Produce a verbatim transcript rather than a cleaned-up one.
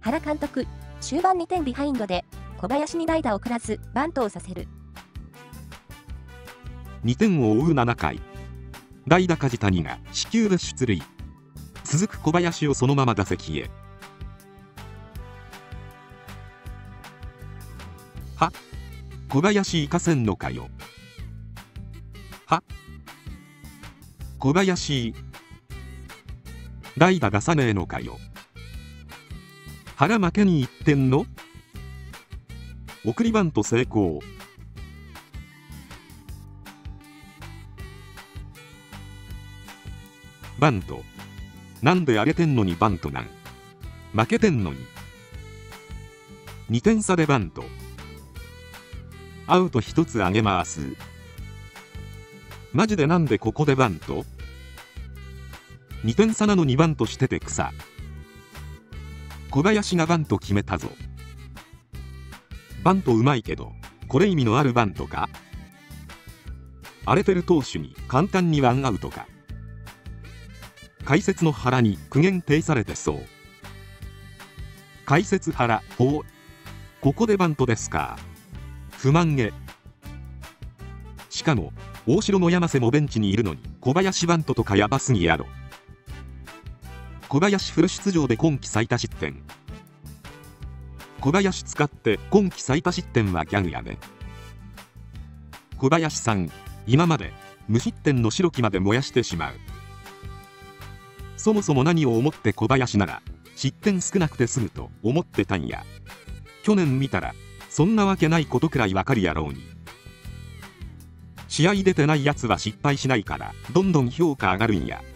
原監督、終盤にてんビハインドで小林に代打を送らずバントをさせる。 にてんを追うななかい、代打梶谷が四球で出塁。続く小林をそのまま打席へ。は小林行かせんのかよ。は小林代打出さねえのかよ。原負けにいってんの。送りバント成功。バントなんで上げてんのにバントなん。負けてんのに。にてん差でバント。アウトひとつ上げます。マジでなんでここでバント。にてん差なのにバントしてて草。小林がバント決めたぞ。バントうまいけどこれ意味のあるバントか。荒れてる投手に簡単にワンアウトか。解説の原に苦言呈されてそう。解説原、おここでバントですか。不満げ。しかも大城の山瀬もベンチにいるのに小林バントとかやばすぎやろ。小林フル出場で今季最多失点。小林使って今季最多失点はギャグやね。小林さん、今まで無失点の白木まで燃やしてしまう。そもそも何を思って小林なら失点少なくて済むと思ってたんや。去年見たらそんなわけないことくらいわかるやろうに。試合出てないやつは失敗しないからどんどん評価上がるんや。